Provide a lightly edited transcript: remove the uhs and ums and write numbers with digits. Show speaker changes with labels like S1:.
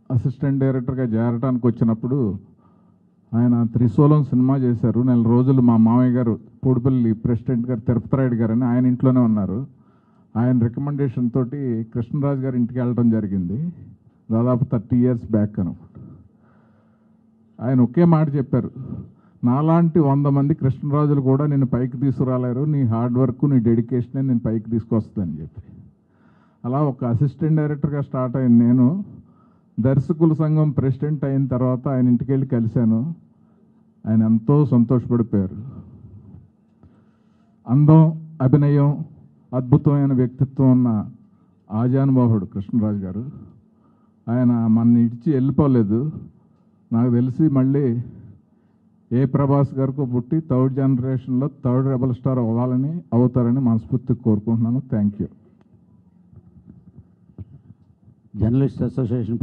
S1: Assistant డైరెక్టర్గా చేరడానికి వచ్చినప్పుడు ఆయన త్రిశూలం సినిమా చేశారు. నెల రోజులు మా మామయ్య గారు పూడిపల్లి ప్రెసిడెంట్ గారు తిరుపతి రాయుడు గారు అని ఆయన ఇంట్లోనే ఉన్నారు. ఆయన రికమెండేషన్ తోటి కృష్ణరాజు గారి ఇంటికి వెళ్ళడం జరిగింది. దాదాపు 30 years బ్యాక్ అనమాట. ఆయన ఒకే మాట చెప్పారు, నాలాంటి 100 మంది కృష్ణరాజులు కూడా నేను పైకి తీసుకురాలేరు, నీ హార్డ్ వర్క్ నీ డెడికేషనే నేను పైకి తీసుకొస్తుందని చెప్పి. అలా ఒక అసిస్టెంట్ డైరెక్టర్గా స్టార్ట్ అయిన నేను దర్శకుల సంఘం ప్రెసిడెంట్ అయిన తర్వాత ఆయన ఇంటికి వెళ్ళి కలిశాను. ఆయన ఎంతో సంతోషపడిపోయారు. అందం, అభినయం, అద్భుతమైన వ్యక్తిత్వం ఉన్న ఆజానుబాహుడు కృష్ణరాజు గారు. ఆయన మన ఇచ్చి వెళ్ళిపోలేదు. నాకు తెలిసి మళ్ళీ ఏ ప్రభాస్ గారికో పుట్టి 3rd జనరేషన్లో 3rd రెబల్ స్టార్ అవుతారని మనస్ఫూర్తిగా కోరుకుంటున్నాను. Thank you.
S2: Journalist association